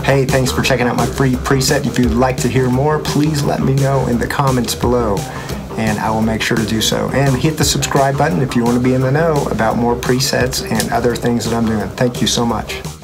Hey, thanks for checking out my free preset. If you'd like to hear more, please let me know in the comments below, and I will make sure to do so. And hit the subscribe button if you want to be in the know about more presets and other things that I'm doing. Thank you so much.